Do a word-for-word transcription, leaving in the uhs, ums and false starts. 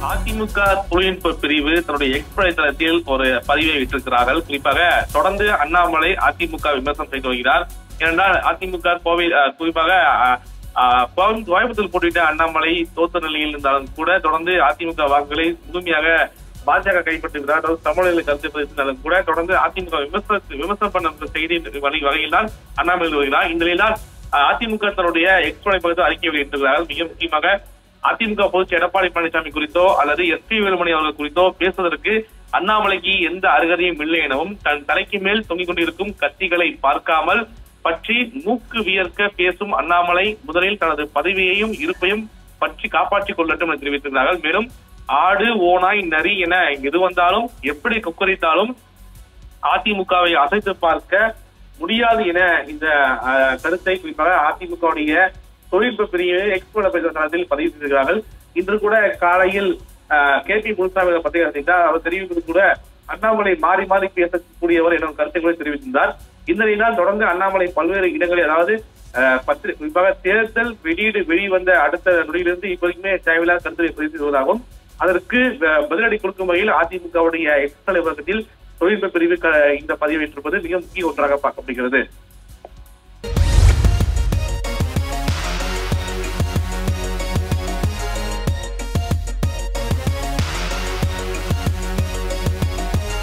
அதிமுக தொழில்நுட்ப பிரிவு தன்னுடைய எக்ஸ் வலைதளத்தில் ஒரு பதிவை விட்டிருக்கிறார்கள். குறிப்பாக தொடர்ந்து அண்ணாமலை அதிமுக விமர்சனம் செய்து வருகிறார். ஏனென்றால் அதிமுக கோவை குறிப்பாக கோயம்புத்தூர் போட்டியிட்ட அண்ணாமலை தோத்த நிலையில் இருந்தாலும் கூட தொடர்ந்து அதிமுக வாக்குகளை முழுமையாக பாஜக கைப்பற்றுகிறார். தமிழக கருத்து பதிவிட்டாலும் கூட தொடர்ந்து அதிமுக விமர்சன விமர்சனம் பண்ண செய்தி வகையில் தான் அண்ணாமலை வருகிறார். இந்த நிலையில் அதிமுக தன்னுடைய எக்ஸ் வலைதளத்தில் அறிக்கை வெளியிட்டிருக்கிறார்கள். மிக முக்கியமாக அதிமுக பொதுச் எடப்பாடி பழனிசாமி குறித்தோ அல்லது எஸ் பி வேலுமணி அவர்கள் குறித்தோ பேசுவதற்கு அண்ணாமலைக்கு எந்த அருகதையும் இல்லை எனவும் தன் தலைக்கு மேல் தொங்கிக் கொண்டிருக்கும் கத்திகளை பார்க்காமல் பற்றி மூக்கு வியர்க்க பேசும் அண்ணாமலை முதலில் தனது பதவியையும் இருப்பையும் பற்றி காப்பாற்றிக் கொள்ளட்டும் என தெரிவித்திருந்தார்கள். மேலும் ஆடு ஓனாய் நரி என எது வந்தாலும் எப்படி கொக்கரித்தாலும் அதிமுகவை அசைத்து பார்க்க முடியாது என இந்த கருத்தை குறிப்பாக அதிமுகவுடைய தொழில்நுட்ப பிரிவு எக்ஸ் தளத்தில் பதிவு செய்திருக்கிறார்கள். இன்று கூட காலையில் கே பி முனுசாமி பத்திரிகை செய்தார். அவர் தெரிவிப்பது கூட அண்ணாமலை மாறி மாறி பேசக்கூடியவர் என்ற கருத்துக்களை தெரிவித்திருந்தார். இந்த நிலையில் தொடர்ந்து அண்ணாமலை பல்வேறு இடங்களில் அதாவது பத்திரி குறிப்பாக தேர்தல் வெளியீடு வெளிவந்த அடுத்த நொடியிலிருந்து இப்போதைக்குமே தேவையில்லாத கருத்துக்களை பதிவு செய்வதாகவும் அதற்கு பதிலடி கொடுக்கும் வகையில் அதிமுகவுடைய எக்ஸ் தலைவரகத்தில் தொழில்நுட்ப பிரிவு இந்த பதிவு ஏற்றிருப்பது மிக முக்கிய ஒன்றாக பார்க்கப்படுகிறது.